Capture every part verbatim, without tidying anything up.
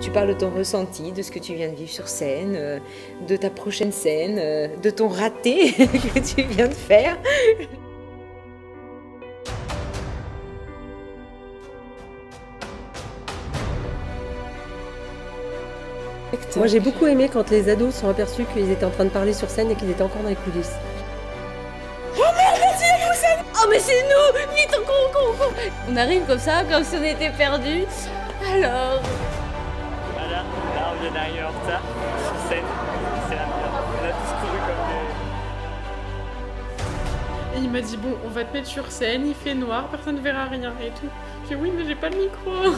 Tu parles de ton ressenti, de ce que tu viens de vivre sur scène, euh, de ta prochaine scène, euh, de ton raté que tu viens de faire. Moi j'ai beaucoup aimé quand les ados sont aperçus qu'ils étaient en train de parler sur scène et qu'ils étaient encore dans les coulisses. Oh merde, c'est nous ça. Oh mais c'est nous. Vite, on court, on court. On arrive comme ça, comme si on était perdus. Alors... Voilà, là on vient d'arriver en retard sur scène. C'est la merde. On a tous couru comme des... Et il m'a dit bon, on va te mettre sur scène, il fait noir, personne ne verra rien et tout. J'ai dit oui mais j'ai pas le micro.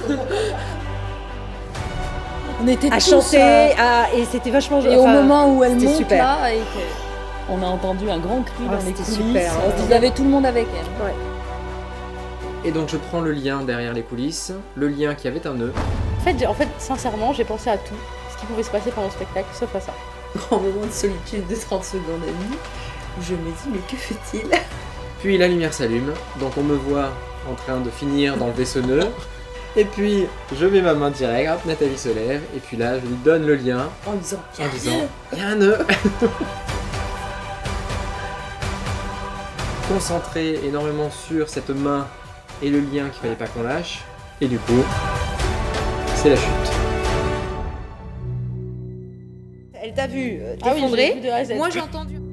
On était à tous, chanter, euh... à... et c'était vachement... Et enfin, au moment où elle monte super. là, et que... on a entendu un grand cri ah, dans les coulisses. Super, hein. On se disait avec tout le monde avec elle. Ouais. Et donc je prends le lien derrière les coulisses, le lien qui avait un nœud. En fait, en fait sincèrement, j'ai pensé à tout ce qui pouvait se passer pendant le spectacle, sauf à ça. Grand moment de solitude de trente secondes à nuit, où je me dis mais que fait-il? Puis la lumière s'allume, donc on me voit en train de finir d'enlever ce nœud. Et puis je mets ma main direct, hop, Nathalie se lève, et puis là je lui donne le lien En disant, en disant il y a un nœud. Concentré énormément sur cette main et le lien qu'il fallait pas qu'on lâche, et du coup c'est la chute. Elle t'a vu Ah oui, t'effondrer. j'ai vu de A à Z. Moi j'ai entendu.